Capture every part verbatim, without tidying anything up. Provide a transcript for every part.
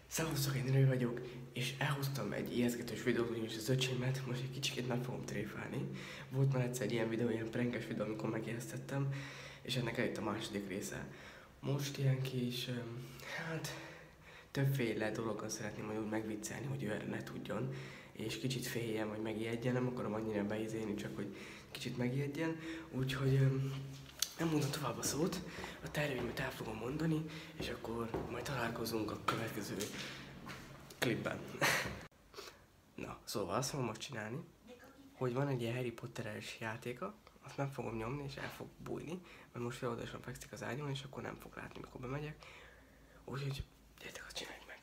Szevasztok, én Rő vagyok, és elhoztam egy ijesztgetős videót, ugyanis az öcsémet most egy kicsit meg fogom tréfálni. Volt már egyszer egy ilyen videó, ilyen prankes videó, amikor megijesztettem, és ennek eljött a második része. Most ilyen kis, hát többféle dologgal szeretném majd úgy megviccelni, hogy ő ne tudjon, és kicsit féljen, vagy megijedjen, nem akarom annyira beizélni, csak hogy kicsit megijedjen, úgyhogy nem mondom tovább a szót, a terveimet el fogom mondani, és akkor majd találkozunk a következő klipben. Na, szóval azt fogom most csinálni, hogy van egy ilyen Harry Potter-es játéka, azt nem fogom nyomni, és el fog bújni, mert most feloldasan fekszik az ágyon, és akkor nem fog látni, mikor bemegyek. Úgyhogy gyertek, azt csináljuk meg.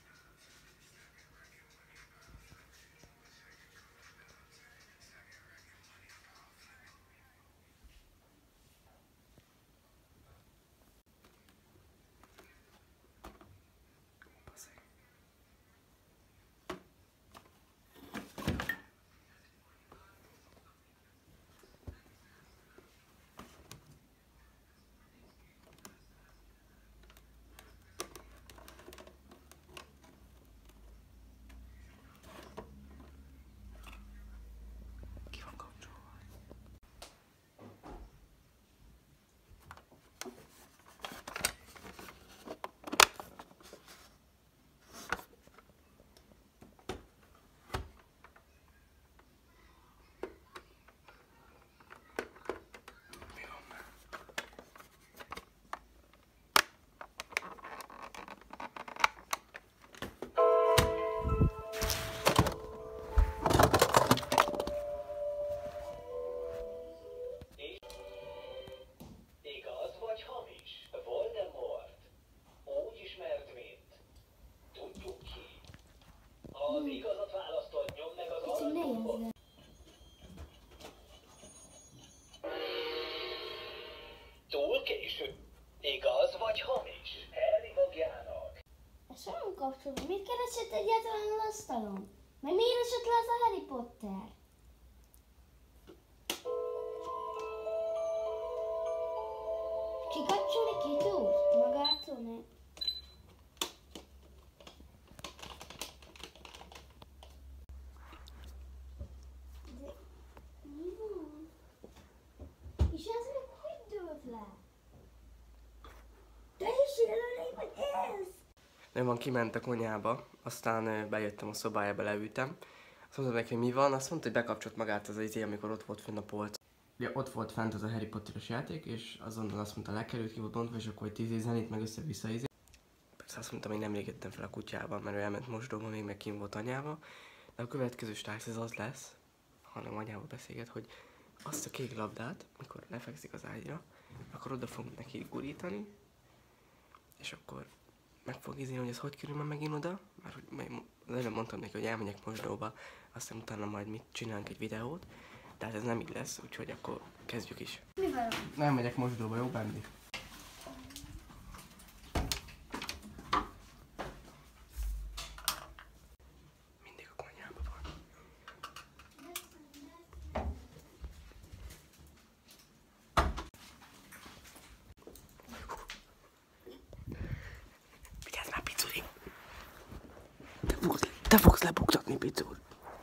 Az igazat választod, nyomd meg az alapgombot. Túl késő. Igaz vagy hamis? Harry magjának. Ez olyan kapcsolódó. Mit keresett egyáltalán az asztalon? Meg miért esett le az a Harry Potter? Kikapcsolni ki tud? Magától ne? És ez még hogy dőlt le? Te is jelölni, vagy ez? Nem van, kiment a konyhába, aztán bejöttem a szobájába, leültem. Azt mondtam neki, hogy mi van, azt mondta, hogy bekapcsolt magát az izé, amikor ott volt fönn a polc. Ja, ott volt fent az a Harry Potter-es játék, és azonnal azt mondta, lekerült, ki volt bontva, és akkor tíz zenét, meg össze-vissza izé. Persze azt mondtam, hogy nem jöttem fel a kutyával, mert ő elment mosdóba, még meg kint volt anyával. De a következő stájsz ez az lesz, hanem anyával beszélget, hogy azt a kék labdát, mikor lefekszik az ágyra, akkor oda fog neki gurítani, és akkor meg fog izélni, hogy ez hogy kerül már megint oda, mert hogy az előbb mondtam neki, hogy elmegyek mosdóba, aztán utána majd mit csinálunk egy videót, tehát ez nem így lesz, úgyhogy akkor kezdjük is. Mi van? Nem megyek mosdóba, jó, Bendi? Mindig a konyhában van. Vigyázz már, Picuri! Te fogsz, te fogsz lebuktatni, Picur!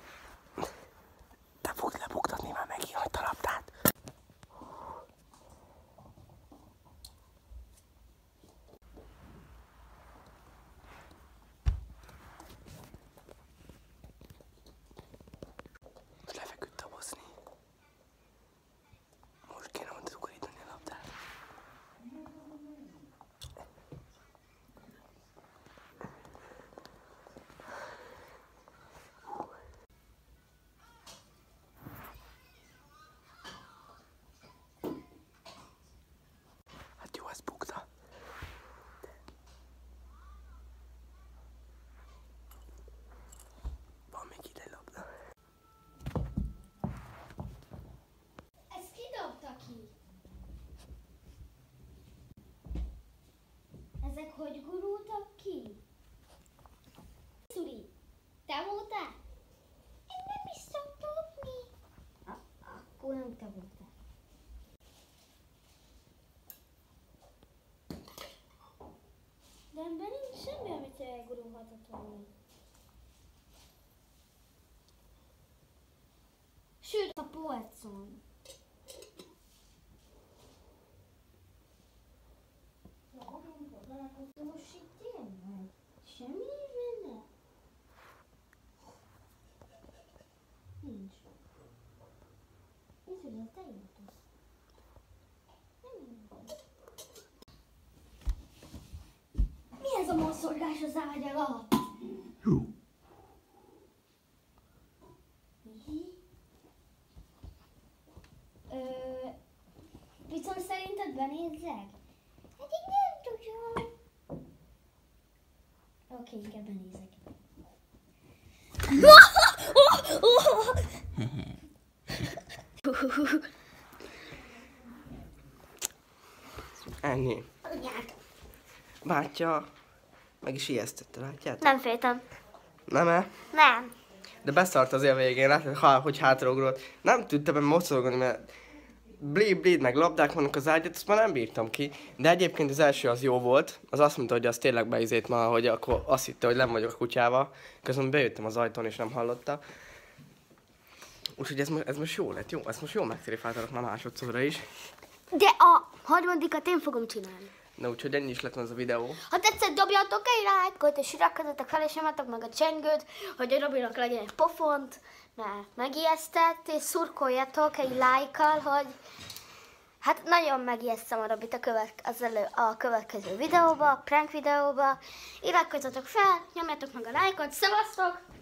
Te fogsz lebuktatni már megint hagyd a labdát! Most lefeküdt tabozni. Most kéne oda ugorítani a labdát. Hát jó, ez bukta. Van még ide labda. Ezt ki dobta ki? Ezek hogy gurultak ki? Szuri, te voltál? Én nem is szok dobni. Akkor nem te voltál. De ebben nincs semmi, amit elgurulhat Sőt, a polcon. Most itt tényleg semmi benne? Nincs. Nincs, hogy te írtad. Mi ez a moszorgás az ágy alatt? Ö, viszont szerinted benézzek? Hát én nem tudom. Oké, inkább benézek. Ennyi. Anyád. Bátya meg is ijesztette, látjátok? Nem féltem. Nem-e? Nem. De beszart az a végén, látod, ha, hogy hátraugrott. Nem tudtam mocorogni, mert blíd, blíd, meg labdák vannak az ágyat, azt már nem bírtam ki. De egyébként az első az jó volt. Az azt mondta, hogy az tényleg beizét ma, hogy akkor azt hitte, hogy nem vagyok a kutyával. Közben bejöttem az ajtón, és nem hallotta. Úgyhogy ez, ez most jó lett, jó? Ezt most jól megtréfáltalak már másodszorra is. De a harmadikat én fogom csinálni. Na úgyhogy ennyi is lett volna ez a videó. Ha tetszett, dobjatok egy lájkot, és iratkozzatok fel, és nyomatok meg a csengőt, hogy a Robinak legyen egy pofont, mert megijesztett, és szurkoljatok egy lájkkal, hogy hát nagyon megijesztem a Robit a, követ, az elő, a következő videóba, a prank videóba. Iratkozzatok fel, nyomjatok meg a lájkot, szevasztok!